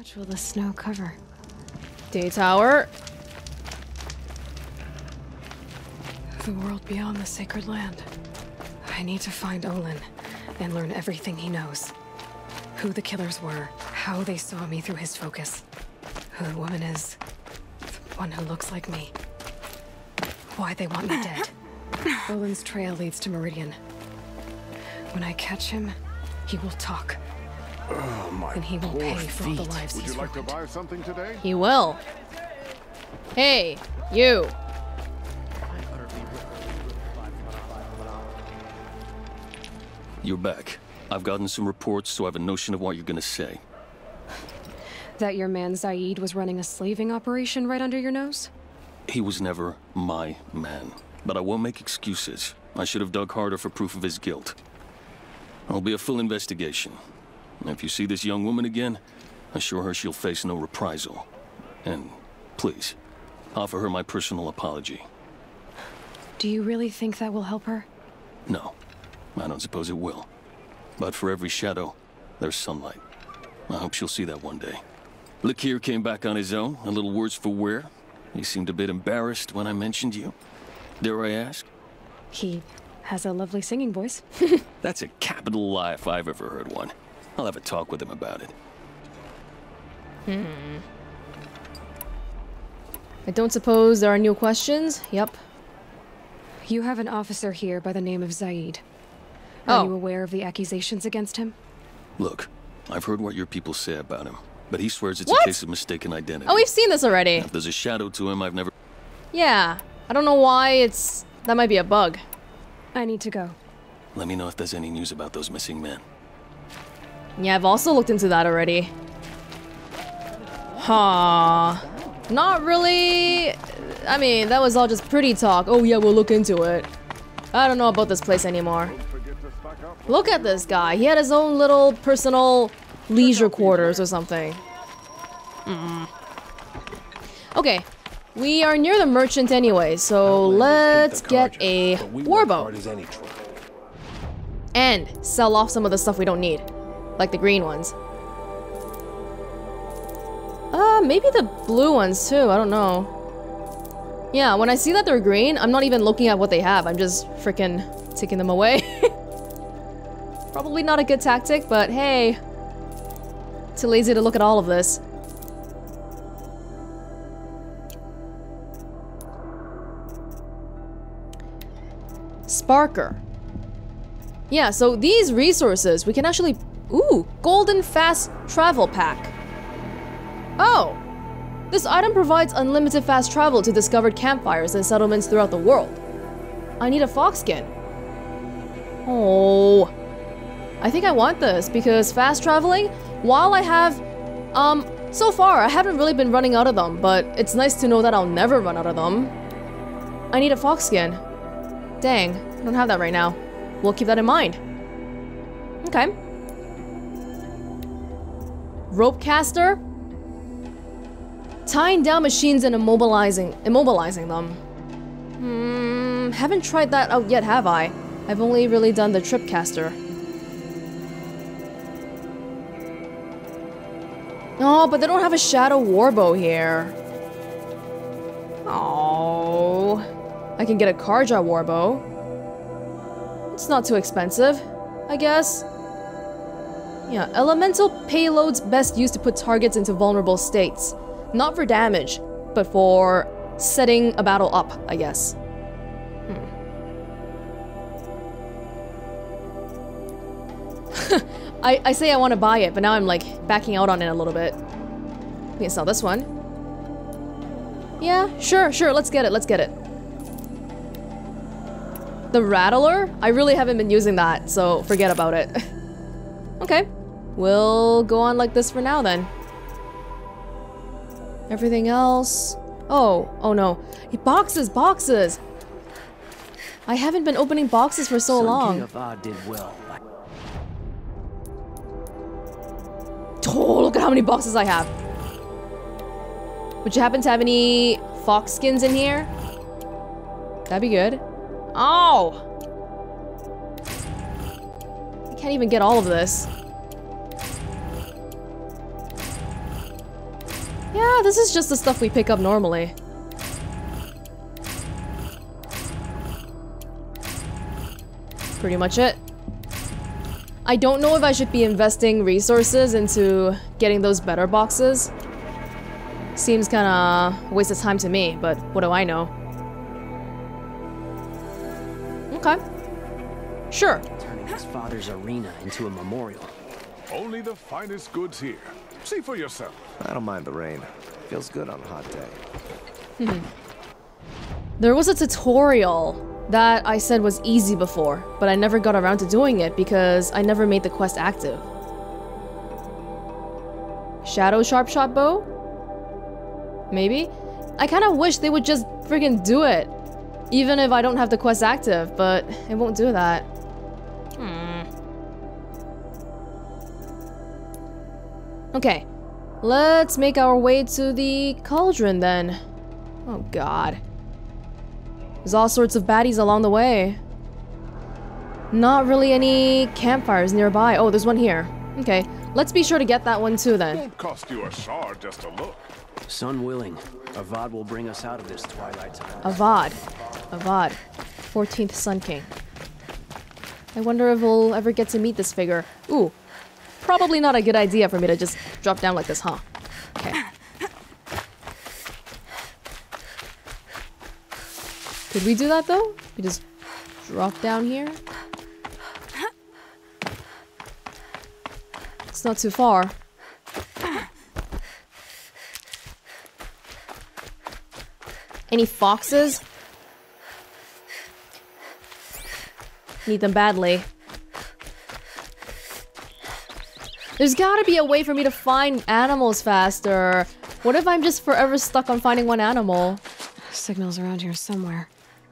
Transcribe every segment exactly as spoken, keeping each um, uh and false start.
much will the snow cover? Day tower. The world beyond the sacred land. I need to find Olin and learn everything he knows. Who the killers were, how they saw me through his focus, who the woman is, the one who looks like me, why they want me dead. Olin's trail leads to Meridian. When I catch him, he will talk. Oh, my and he will pay for all the lives Would he's you like ruined. to buy something today? He will. Hey, you. You're back. I've gotten some reports, so I have a notion of what you're gonna say. That your man Zaid was running a slaving operation right under your nose? He was never my man. But I won't make excuses. I should have dug harder for proof of his guilt. There'll be a full investigation. And if you see this young woman again, assure her she'll face no reprisal. And please, offer her my personal apology. Do you really think that will help her? No, I don't suppose it will. But for every shadow, there's sunlight. I hope she'll see that one day. Lakir came back on his own, a little worse for wear. He seemed a bit embarrassed when I mentioned you. Dare I ask? He has a lovely singing voice. That's a capital lie if I've ever heard one. I'll have a talk with him about it. Hmm. I don't suppose there are new questions? Yep. You have an officer here by the name of Zaid. Are Oh. you aware of the accusations against him? Look, I've heard what your people say about him, but he swears it's What? a case of mistaken identity. Oh, we've seen this already. If there's a shadow to him, I've never... Yeah. I don't know why it's... That might be a bug. I need to go. Let me know if there's any news about those missing men. Yeah, I've also looked into that already. Huh. Not really... I mean, that was all just pretty talk. Oh yeah, we'll look into it. I don't know about this place anymore. Look at this guy. He had his own little personal leisure quarters or something. Mm. Okay. We are near the merchant anyway, so let's get a warbow. And sell off some of the stuff we don't need. Like the green ones. Uh, maybe the blue ones too, I don't know. Yeah, when I see that they're green, I'm not even looking at what they have, I'm just freaking taking them away. Probably not a good tactic, but hey. Too lazy to look at all of this. Sparker. Yeah, so these resources, we can actually... Ooh, golden fast travel pack. Oh. This item provides unlimited fast travel to discovered campfires and settlements throughout the world. I need a fox skin. Oh. I think I want this because fast traveling, while I have... Um, so far I haven't really been running out of them, but it's nice to know that I'll never run out of them. I need a fox skin. Dang, I don't have that right now. We'll keep that in mind. Okay. Rope caster. Tying down machines and immobilizing immobilizing them. Hmm, haven't tried that out yet, have I? I've only really done the trip caster. Oh, but they don't have a shadow warbow here. Oh. I can get a Karja warbow. It's not too expensive, I guess. Yeah, elemental payloads best used to put targets into vulnerable states. Not for damage, but for setting a battle up, I guess. Hmm. I, I say I want to buy it, but now I'm like backing out on it a little bit. We can sell this one. Yeah, sure, sure, let's get it, let's get it. The Rattler? I really haven't been using that, so forget about it. Okay, we'll go on like this for now then. Everything else... Oh, oh no. Boxes, boxes! I haven't been opening boxes for so long. Did well. Oh, look at how many boxes I have. Would you happen to have any fox skins in here? That'd be good. Oh! I can't even get all of this. Yeah, this is just the stuff we pick up normally. Pretty much it. I don't know if I should be investing resources into getting those better boxes. Seems kinda a waste of time to me, but what do I know? Okay. Sure. Turning his father's arena into a memorial. Only the finest goods here. See for yourself. I don't mind the rain. Feels good on a hot day. Hmm. There was a tutorial that I said was easy before, but I never got around to doing it because I never made the quest active. Shadow sharp shot bow? Maybe? I kind of wish they would just friggin' do it. Even if I don't have the quest active, but it won't do that. Hmm. Okay. Let's make our way to the cauldron then. Oh god. There's all sorts of baddies along the way. Not really any campfires nearby. Oh, there's one here. Okay. Let's be sure to get that one too then. Won't cost you a shard just to look. Sun willing, Avad will bring us out of this twilight time. Avad. Avad. fourteenth Sun King. I wonder if we'll ever get to meet this figure. Ooh. Probably not a good idea for me to just drop down like this, huh? Okay. Could we do that though? We just drop down here? It's not too far. Any foxes? Need them badly. There's gotta be a way for me to find animals faster. What if I'm just forever stuck on finding one animal? Signals around here somewhere.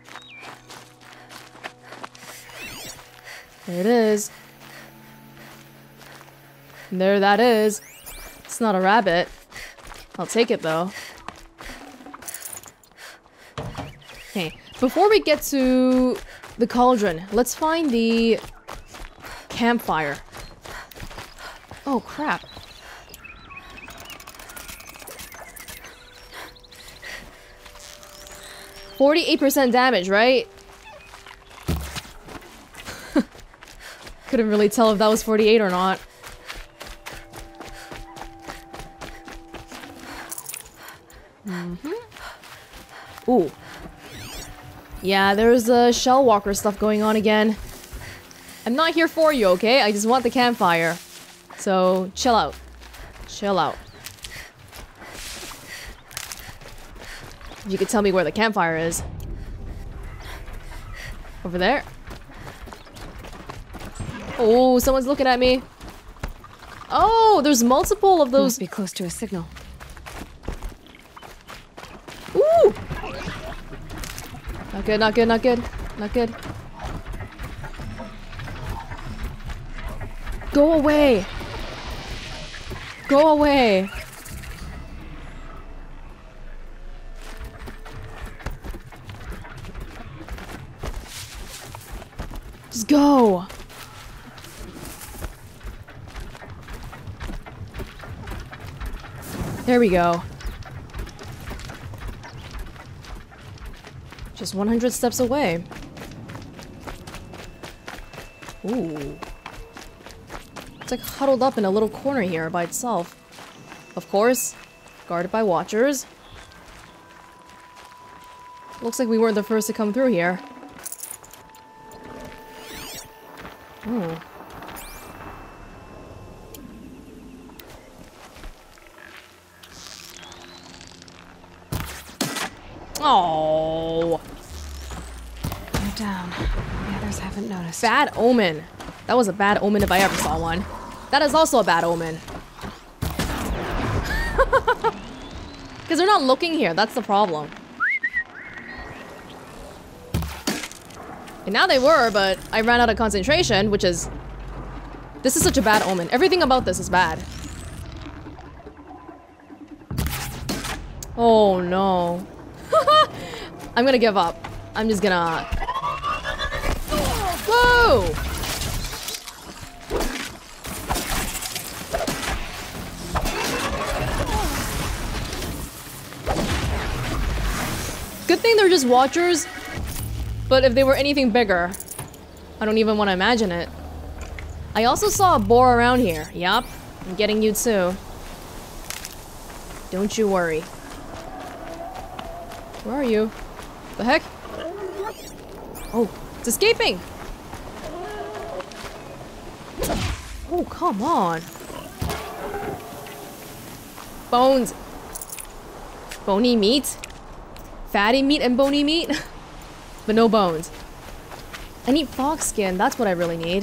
There it is. And there that is. It's not a rabbit. I'll take it though. Hey, before we get to the cauldron, let's find the campfire. Oh crap. forty-eight percent damage, right? Couldn't really tell if that was forty-eight or not. Mm-hmm. Ooh. Yeah, there's a shell walker stuff going on again. I'm not here for you, okay? I just want the campfire. So, chill out. Chill out. If you could tell me where the campfire is. Over there. Oh, someone's looking at me. Oh, there's multiple of those. Must be close to a signal. Ooh! Not good, not good, not good. Not good. Go away! Go away! Just go! There we go. Just one hundred steps away. Ooh. It's like huddled up in a little corner here by itself. Of course, guarded by watchers. Looks like we weren't the first to come through here. Ooh. Oh. They're down. The others haven't noticed. Bad omen. That was a bad omen if I ever saw one. That is also a bad omen. Because they're not looking here. That's the problem. And now they were, but I ran out of concentration, which is... This is such a bad omen. Everything about this is bad. Oh no. I'm gonna give up. I'm just gonna... Whoa! Good thing they're just watchers. But if they were anything bigger, I don't even want to imagine it. I also saw a boar around here. Yup, I'm getting you too. Don't you worry. Where are you? The heck? Oh, it's escaping! Oh, come on. Bones. Bony meat? Fatty meat and bony meat? But no bones. I need fox skin, that's what I really need.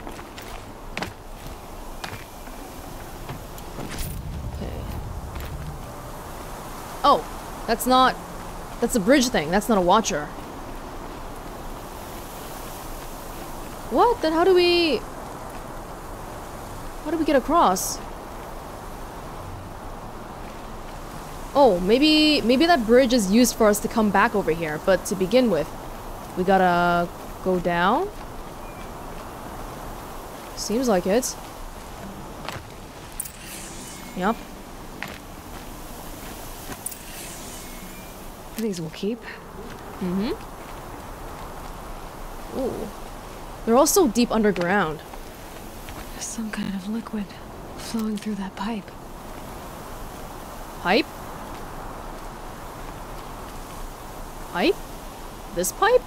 Okay. Oh, that's not... That's a bridge thing, that's not a watcher. What? Then how do we... How do we get across? Oh, maybe... Maybe that bridge is used for us to come back over here, but to begin with, we gotta go down? Seems like it. Yep. These will keep. Mm-hmm. Ooh. They're all so deep underground. There's some kind of liquid flowing through that pipe. Pipe? Pipe? This pipe?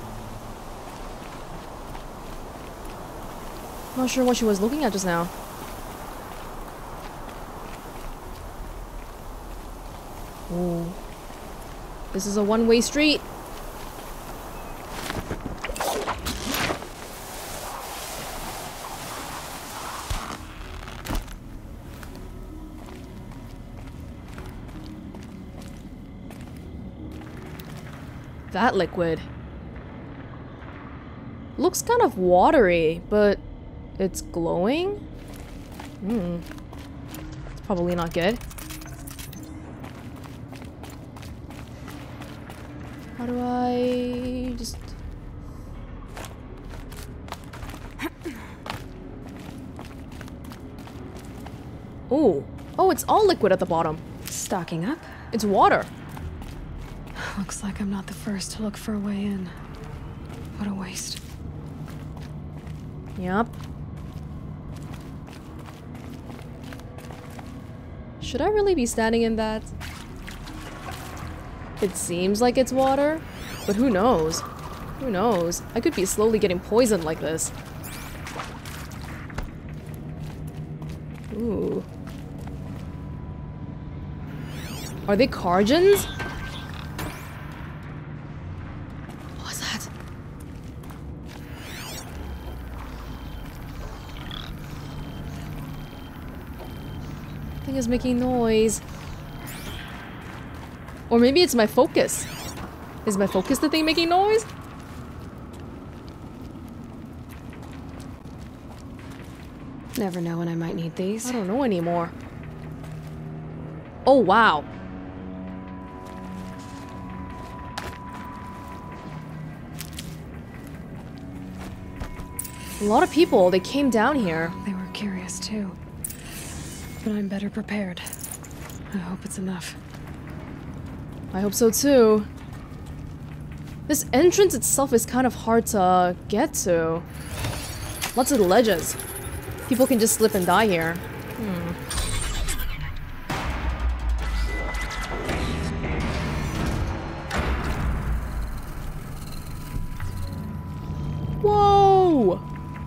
Not sure what she was looking at just now. Ooh. This is a one-way street. That liquid looks kind of watery, but it's glowing? Hmm. It's probably not good. How do I just... Oh. Oh, it's all liquid at the bottom. Stocking up? It's water. Looks like I'm not the first to look for a way in. What a waste. Yup. Should I really be standing in that? It seems like it's water, but who knows? Who knows? I could be slowly getting poisoned like this. Ooh. Are they Carjans? What's that? Thing is making noise. Or maybe it's my focus. Is my focus the thing making noise? Never know when I might need these. I don't know anymore. Oh, wow. A lot of people, they came down here. They were curious too. But I'm better prepared. I hope it's enough. I hope so too. This entrance itself is kind of hard to get to. Lots of ledges. People can just slip and die here. Hmm. Whoa!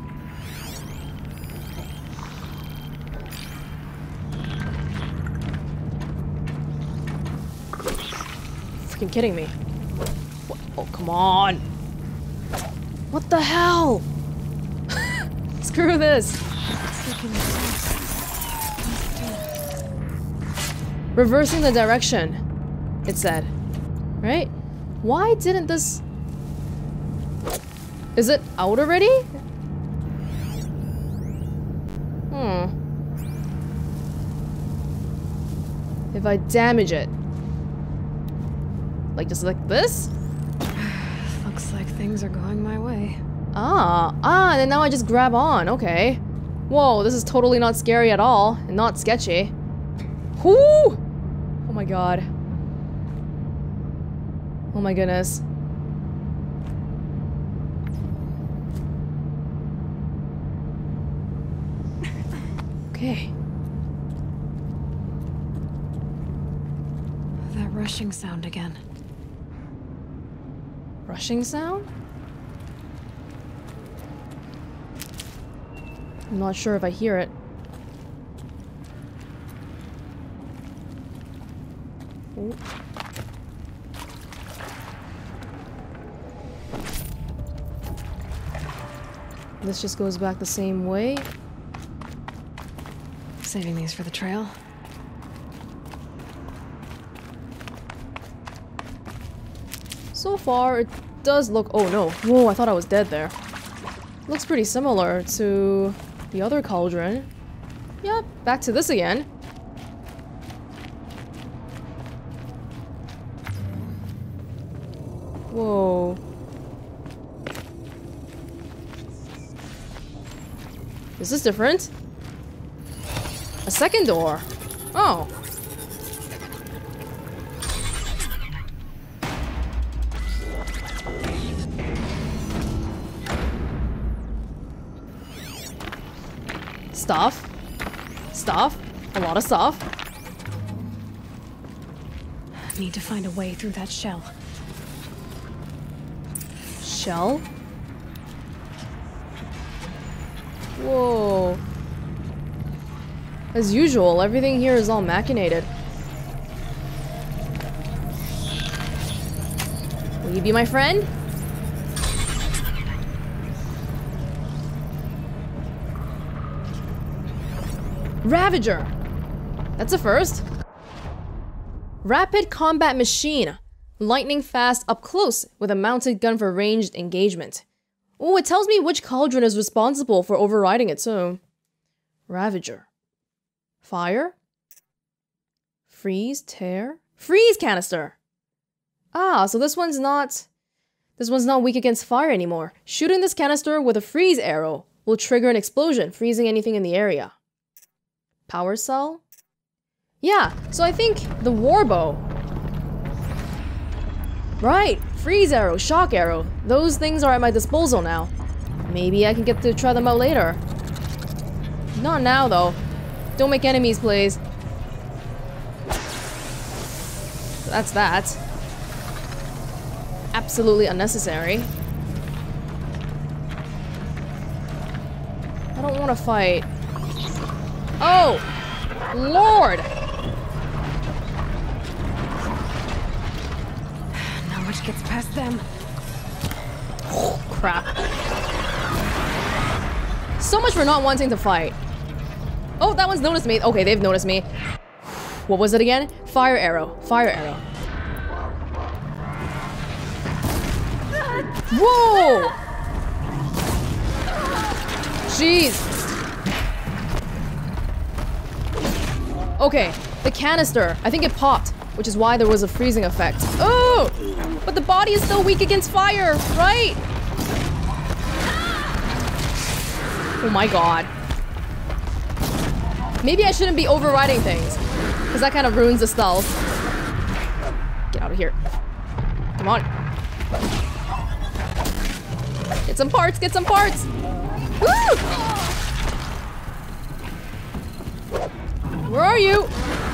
Freaking kidding me. What? Oh, come on. What the hell? Screw this. Reversing the direction, it said. Right? Why didn't this... Is it out already? Hmm. If I damage it. Like just like this? Looks like things are going my way. Ah, ah, and then now I just grab on, okay. Whoa, this is totally not scary at all, and not sketchy. Whoo! Oh my god. Oh my goodness. Okay. That rushing sound again. Rushing sound? I'm not sure if I hear it. Oh. This just goes back the same way. Saving these for the trail. So far, it does look- oh no. Whoa, I thought I was dead there. Looks pretty similar to the other cauldron. Yep, back to this again. Whoa. Is this different? A second door. Oh. Stuff. Stuff. A lot of stuff. Need to find a way through that shell. Shell? Whoa. As usual, everything here is all machinated. Will you be my friend? Ravager! That's a first. Rapid combat machine. Lightning fast up close with a mounted gun for ranged engagement. Oh, it tells me which cauldron is responsible for overriding it too. Ravager. Fire? Freeze, tear? Freeze canister! Ah, so this one's not... This one's not weak against fire anymore. Shooting this canister with a freeze arrow will trigger an explosion, freezing anything in the area. Power cell? Yeah, so I think the warbow. Right, freeze arrow, shock arrow. Those things are at my disposal now. Maybe I can get to try them out later. Not now, though. Don't make enemies, please. That's that. Absolutely unnecessary. I don't want to fight. Oh! Lord! Not much gets past them. Oh, crap. So much for not wanting to fight. Oh, that one's noticed me. Okay, they've noticed me. What was it again? Fire arrow. Fire arrow. Whoa! Jeez. Okay, the canister. I think it popped, which is why there was a freezing effect. Oh! But the body is still weak against fire, right? Oh my god. Maybe I shouldn't be overriding things, because that kind of ruins the stealth. Get out of here. Come on. Get some parts, get some parts! Woo! Where are you?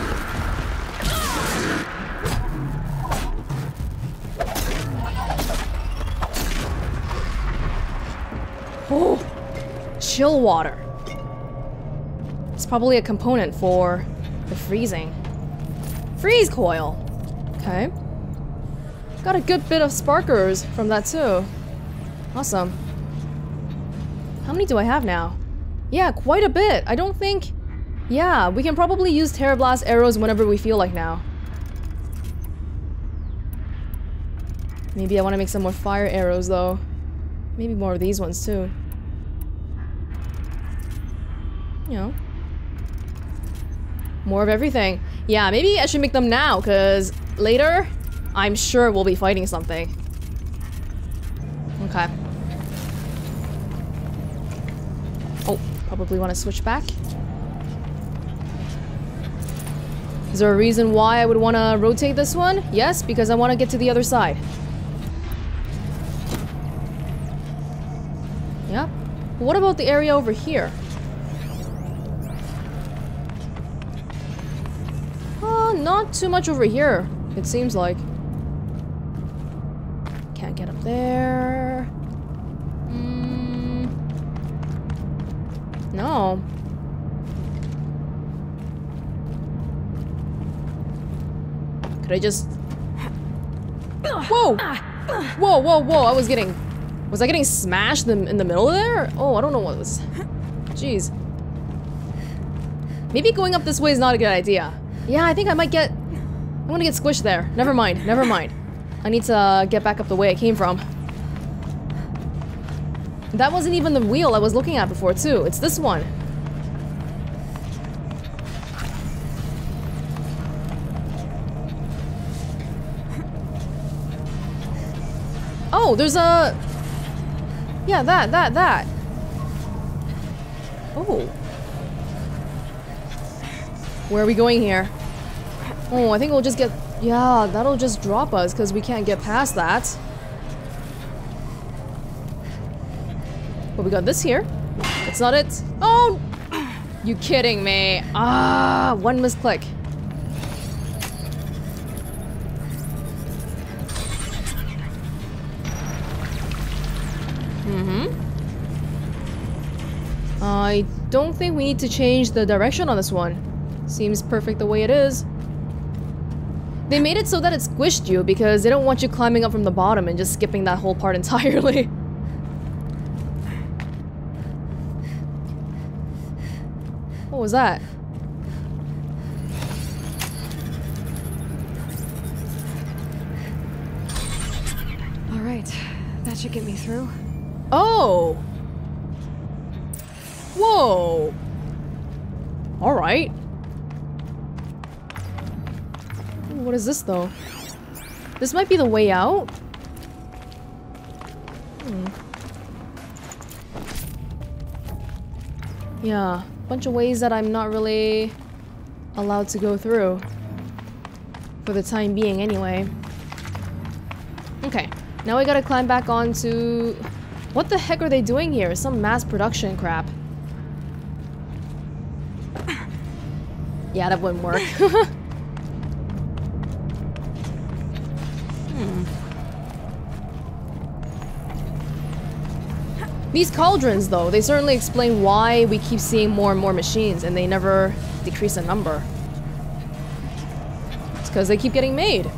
Oh, chill water. It's probably a component for the freezing. Freeze coil. Okay. Got a good bit of sparkers from that too. Awesome. How many do I have now? Yeah, quite a bit. I don't think... Yeah, we can probably use Terra Blast arrows whenever we feel like now. Maybe I want to make some more fire arrows though. Maybe more of these ones too. You know. More of everything. Yeah, maybe I should make them now, because later, I'm sure we'll be fighting something. Okay. Oh, probably want to switch back. there a reason why I would want to rotate this one? Yes, because I want to get to the other side. Yeah. What about the area over here? Uh, not too much over here, it seems like. Can't get up there. Mm. No. Could I just... Whoa! Whoa, whoa, whoa, I was getting... Was I getting smashed in, in the middle there? Oh, I don't know what was... Jeez. Maybe going up this way is not a good idea. Yeah, I think I might get... I'm gonna get squished there. Never mind, never mind. I need to uh, get back up the way I came from. That wasn't even the wheel I was looking at before, too. It's this one. Oh, there's a... Yeah, that, that, that. Oh. Where are we going here? Oh, I think we'll just get... Yeah, that'll just drop us because we can't get past that. But we got this here. That's not it. Oh! You kidding me? Ah, one misclick. Mm-hmm. I don't think we need to change the direction on this one. Seems perfect the way it is. They made it so that it squished you because they don't want you climbing up from the bottom and just skipping that whole part entirely. What was that? All right, that should get me through. Oh! Whoa! Alright. What is this, though? This might be the way out? Hmm. Yeah, bunch of ways that I'm not really allowed to go through. For the time being, anyway. Okay, now we gotta climb back onto... What the heck are they doing here? Some mass production crap. Yeah, that wouldn't work. hmm. These cauldrons, though, they certainly explain why we keep seeing more and more machines and they never decrease in number. It's because they keep getting made.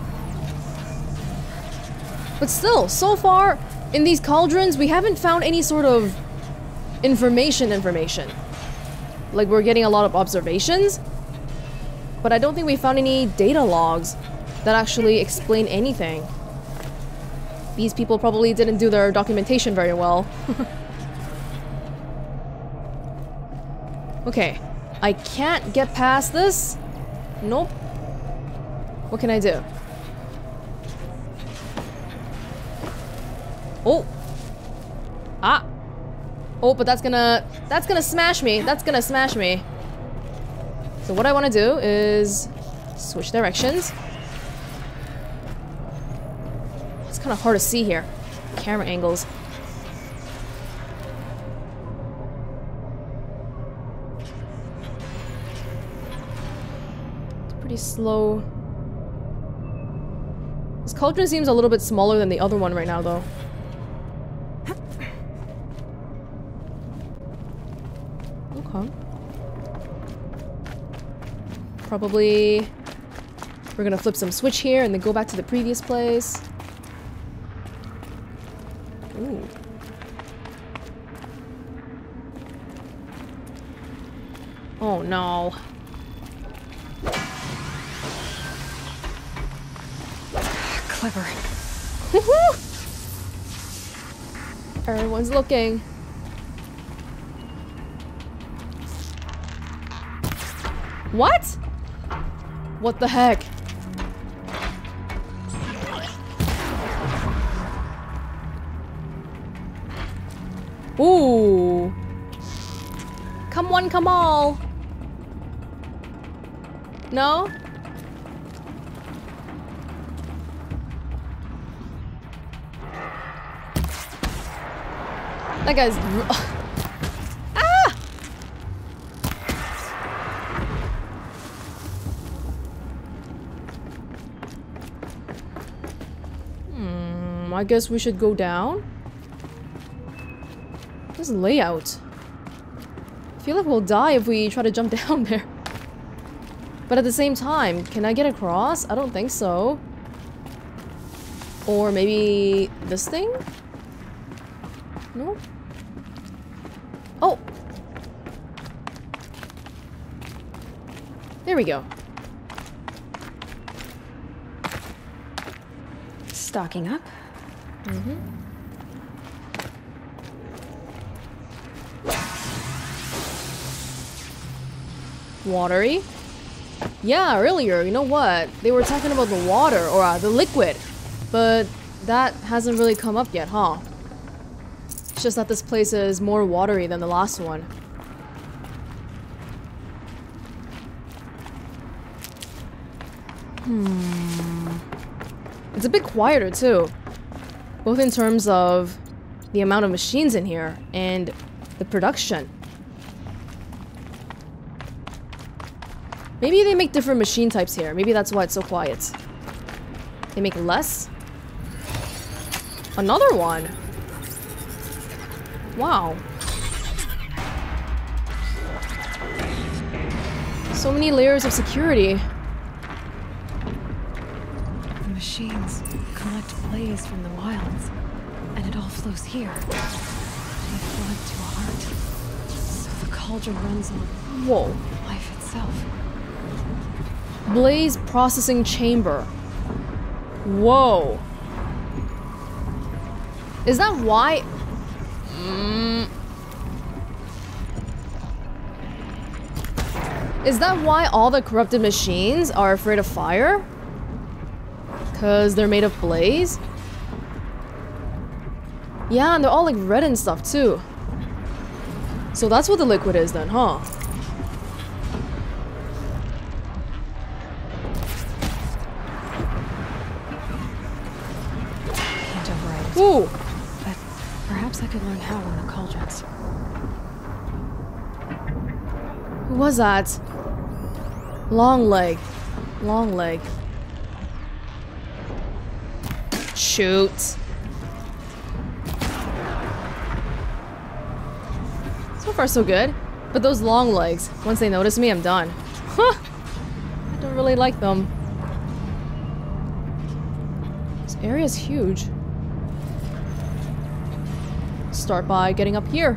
But still, so far, in these cauldrons, we haven't found any sort of information information. Like, we're getting a lot of observations, but I don't think we found any data logs that actually explain anything. These people probably didn't do their documentation very well. Okay, I can't get past this. Nope. What can I do? Oh. Ah. Oh, but that's gonna... That's gonna smash me. That's gonna smash me. So what I want to do is... switch directions. It's kind of hard to see here. Camera angles. It's pretty slow. This cauldron seems a little bit smaller than the other one right now, though. Okay. Probably we're gonna flip some switch here and then go back to the previous place. Ooh. Oh no. Clever. Woohoo! Everyone's looking. What? What the heck? Ooh. Come one, come all. No? That guy's... Ah! Hmm, I guess we should go down? This layout. I feel like we'll die if we try to jump down there. But at the same time, can I get across? I don't think so. Or maybe this thing? No? Oh! There we go. Stocking up. Mm-hmm. Watery? Yeah, earlier, you know what? They were talking about the water, or uh, the liquid. But that hasn't really come up yet, huh? It's just that this place is more watery than the last one. Hmm. It's a bit quieter too. Both in terms of the amount of machines in here and the production. Maybe they make different machine types here. Maybe that's why it's so quiet. They make less? Another one! Wow. So many layers of security. The machines collect blaze from the wilds, and it all flows here. With blood to a heart. So the cauldron runs on Whoa. life itself. Blaze processing chamber. Whoa. Is that why? Mm. Is that why all the corrupted machines are afraid of fire? Because they're made of blaze? Yeah, and they're all like red and stuff too. So that's what the liquid is then, huh? Can't override it. Ooh! But perhaps I could learn how in the cauldrons. Who was that? Long leg. Long leg. Shoot. So far so good. But those long legs, once they notice me, I'm done. Huh! I don't really like them. This area's huge. Start by getting up here.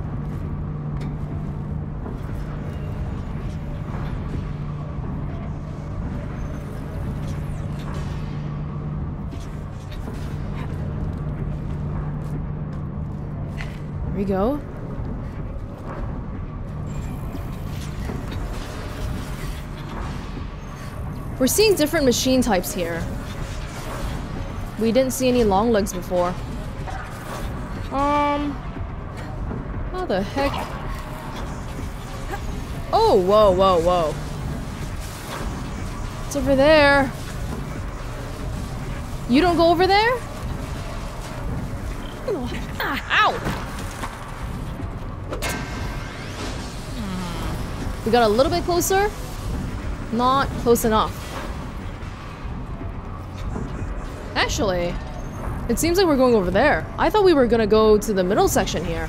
There we go. We're seeing different machine types here. We didn't see any long legs before. Um... How the heck? Oh, whoa, whoa, whoa. It's over there. You don't go over there? Ah, ow! We got a little bit closer. Not close enough. Actually, it seems like we're going over there. I thought we were gonna go to the middle section here.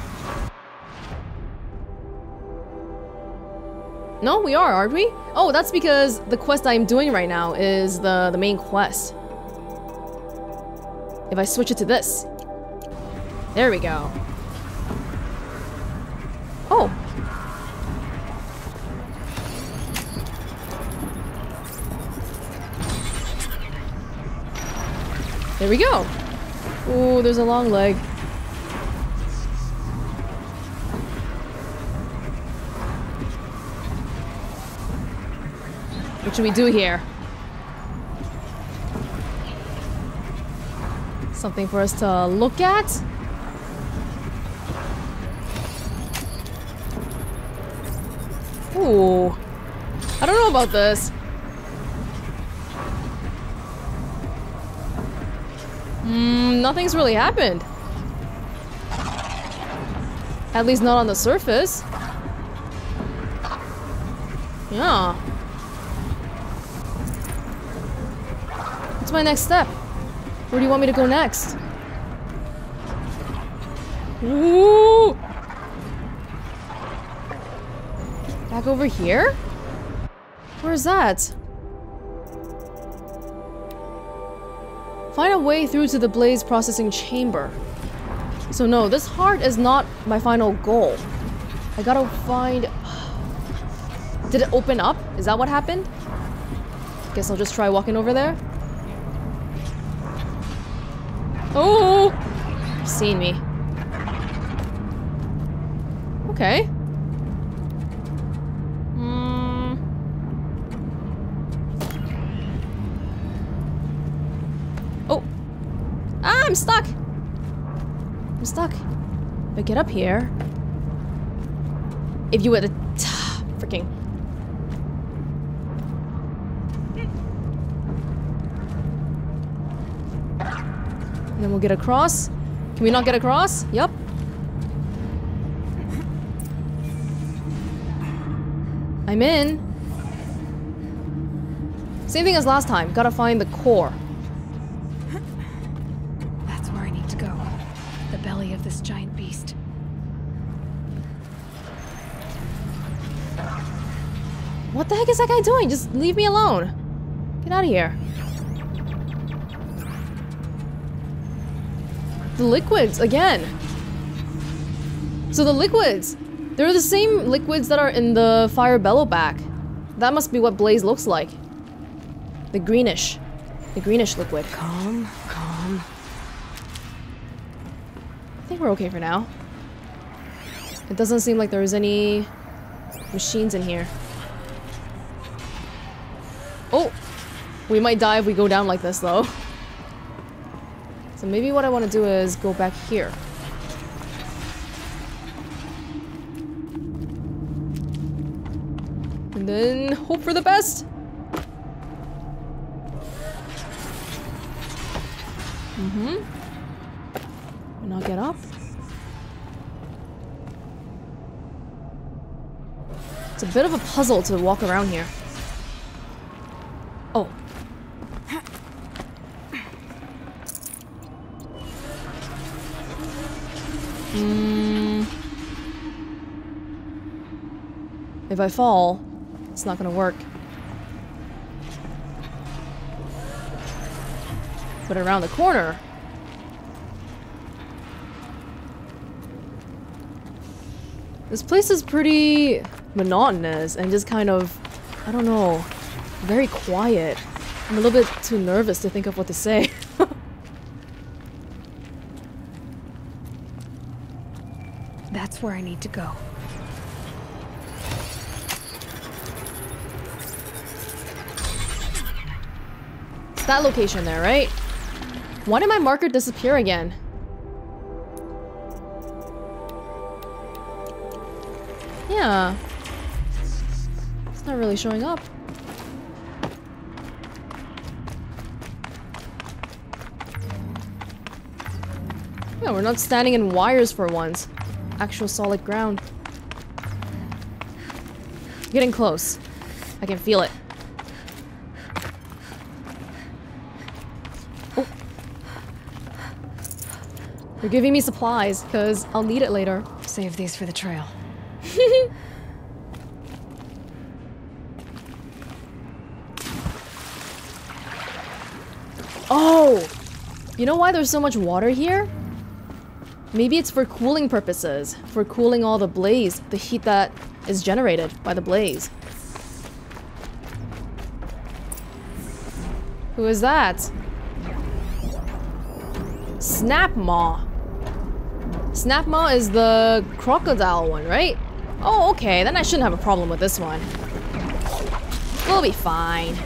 No, we are, aren't we? Oh, that's because the quest I'm doing right now is the, the main quest. If I switch it to this. There we go. Oh. There we go. Ooh, there's a long leg. What should we do here? Something for us to look at? Ooh. I don't know about this. Hmm, nothing's really happened. At least not on the surface. Yeah. What's my next step? Where do you want me to go next? Ooh! Back over here? Where is that? Find a way through to the blaze processing chamber. So no, this heart is not my final goal. I gotta find... Did it open up? Is that what happened? Guess I'll just try walking over there. Oh! You've seen me. Okay. Hmm. Oh! Ah, I'm stuck! I'm stuck. If I get up here... If you would... Freaking... And then we'll get across. Can we not get across? Yep. I'm in. Same thing as last time. Gotta find the core. That's where I need to go. The belly of this giant beast. What the heck is that guy doing? Just leave me alone. Get out of here. The liquids, again. So the liquids. They're the same liquids that are in the fire bellow back. That must be what blaze looks like. The greenish. The greenish liquid. Calm, calm. I think we're okay for now. It doesn't seem like there's any machines in here. Oh! We might die if we go down like this, though. So maybe what I want to do is go back here. And then hope for the best! Mm-hmm. And I'll get up. It's a bit of a puzzle to walk around here. Oh. Mm. If I fall, it's not gonna work. But around the corner. This place is pretty monotonous and just kind of, I don't know, very quiet. I'm a little bit too nervous to think of what to say. That's where I need to go. It's that location there, right? Why did my marker disappear again? Yeah. It's not really showing up. Yeah, we're not standing in wires for once. Actual solid ground. Getting close. I can feel it. Oh. They're giving me supplies, because I'll need it later. Save these for the trail. Oh! You know why there's so much water here? Maybe it's for cooling purposes. For cooling all the blaze. The heat that is generated by the blaze. Who is that? Snapmaw. Snapmaw is the crocodile one, right? Oh, okay. Then I shouldn't have a problem with this one. We'll be fine.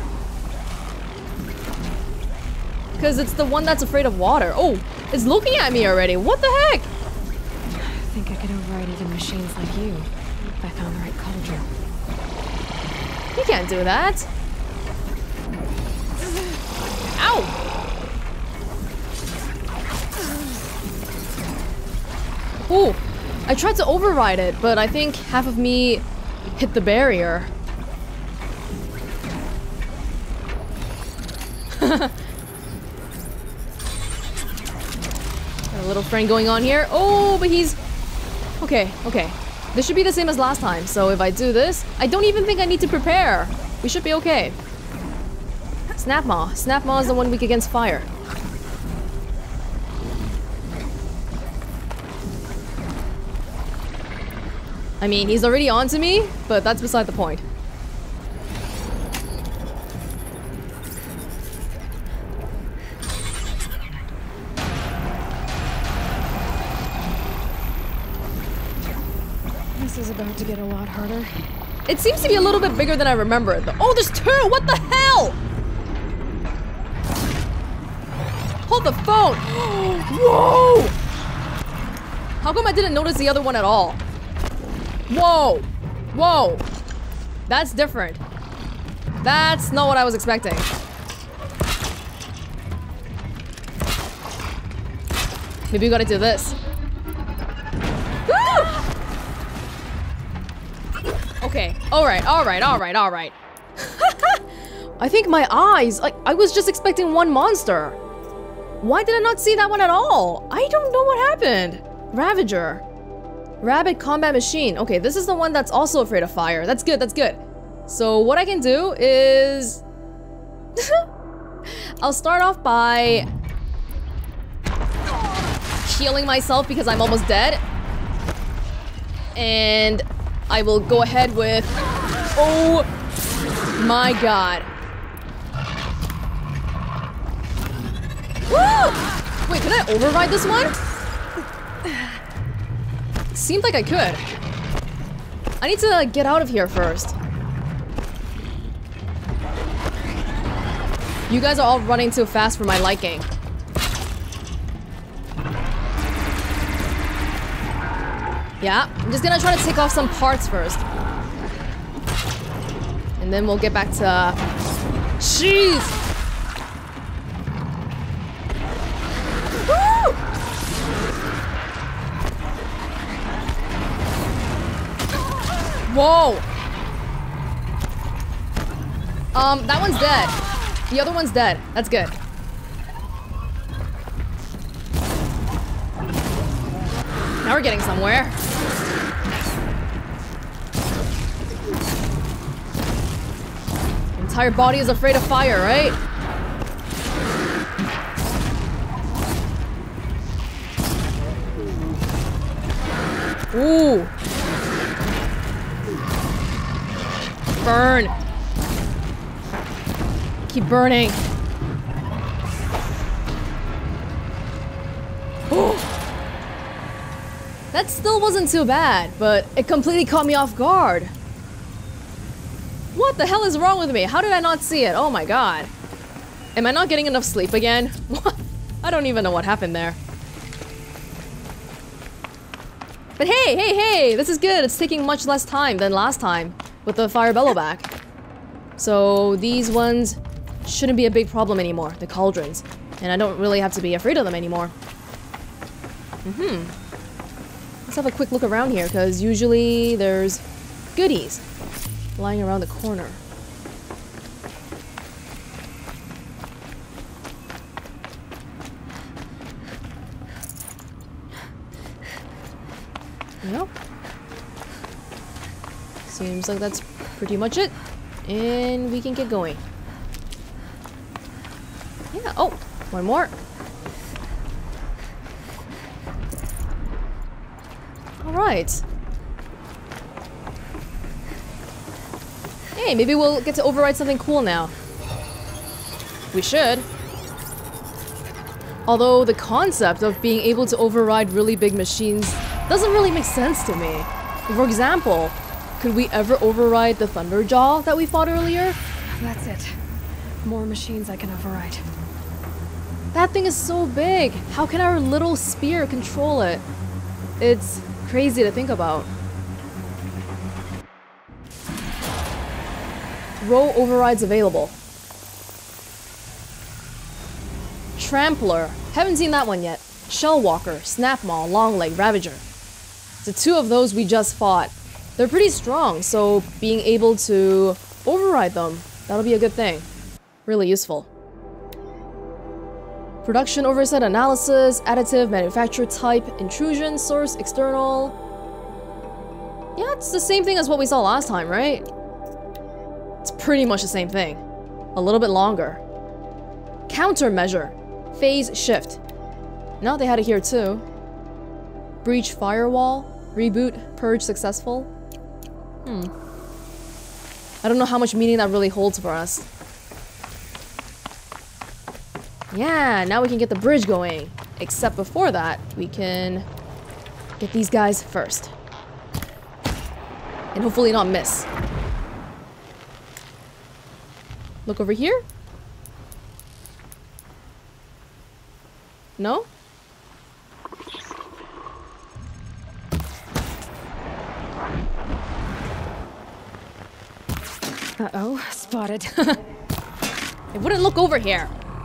Because it's the one that's afraid of water. Oh, it's looking at me already. What the heck? I think I could override even machines like you. If I found the right cauldron. You can't do that. Ow! Ooh. I tried to override it, but I think half of me hit the barrier. Got a little friend going on here. Oh, but he's... Okay, okay. This should be the same as last time, so if I do this, I don't even think I need to prepare. We should be okay. Snapmaw. Snapmaw is the one weak against fire. I mean, he's already on to me, but that's beside the point. This is about to get a lot harder. It seems to be a little bit bigger than I remember it, though. Oh, there's two! What the hell? Hold the phone! Whoa! How come I didn't notice the other one at all? Whoa! Whoa! That's different. That's not what I was expecting. Maybe we gotta do this. Woo! Okay, alright, alright, alright, alright. I think my eyes, like, I was just expecting one monster. Why did I not see that one at all? I don't know what happened. Ravager. Rabid combat machine. Okay, this is the one that's also afraid of fire. That's good, that's good. So what I can do is... I'll start off by... healing myself because I'm almost dead. And I will go ahead with... Oh my god. Woo! Wait, can I override this one? Seemed like I could. I need to get out of here first. You guys are all running too fast for my liking. Yeah, I'm just gonna try to take off some parts first. And then we'll get back to... Jeez! Woo! Whoa! Um, that one's dead. The other one's dead. That's good. Now we're getting somewhere. Entire body is afraid of fire, right? Ooh. Burn. Keep burning. Oh. That still wasn't too bad, but it completely caught me off guard. What the hell is wrong with me? How did I not see it? Oh my god. Am I not getting enough sleep again? What? I don't even know what happened there. But hey, hey, hey! This is good. It's taking much less time than last time with the fire bellow back. So these ones shouldn't be a big problem anymore, the cauldrons. And I don't really have to be afraid of them anymore. Mm-hmm. Let's have a quick look around here, because usually there's goodies lying around the corner. Nope. Seems like that's pretty much it. And we can get going. Yeah, oh, one more. Alright. Hey, maybe we'll get to override something cool now. We should. Although the concept of being able to override really big machines doesn't really make sense to me. For example, could we ever override the Thunderjaw that we fought earlier? That's it. More machines I can override. That thing is so big. How can our little spear control it? It's crazy to think about. Row overrides available. Trampler. Haven't seen that one yet. Shellwalker, Snapmaw, Longleg, Ravager. The two of those we just fought. They're pretty strong, so being able to override them, that'll be a good thing. Really useful. Production oversight analysis, additive, manufacturer type, intrusion, source, external. Yeah, it's the same thing as what we saw last time, right? It's pretty much the same thing. A little bit longer. Countermeasure. Phase shift. No, they had it here too. Breach firewall. Reboot. Purge successful. Hmm. I don't know how much meaning that really holds for us. Yeah, now we can get the bridge going. Except before that, we can get these guys first. And hopefully not miss. Look over here. No? Uh-oh, spotted. It wouldn't look over here.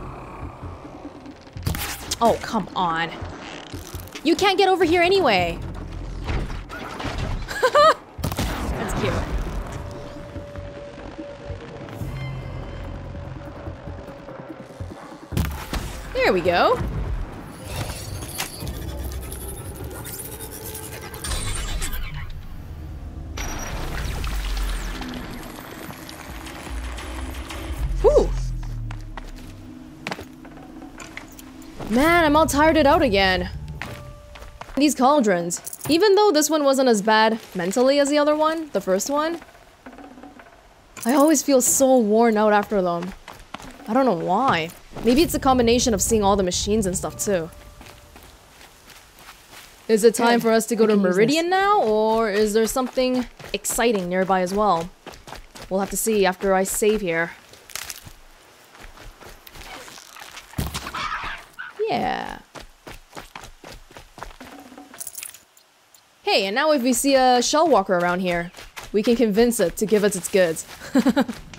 Oh, come on. You can't get over here anyway. That's cute. There we go. Whew. Man, I'm all tired it out again. These cauldrons. Even though this one wasn't as bad mentally as the other one, the first one, I always feel so worn out after them. I don't know why. Maybe it's a combination of seeing all the machines and stuff too. Is it time Good. for us to go I to can use Meridian this. now, or is there something exciting nearby as well? We'll have to see after I save here. Yeah. Hey, and now if we see a shell walker around here, we can convince it to give us its goods.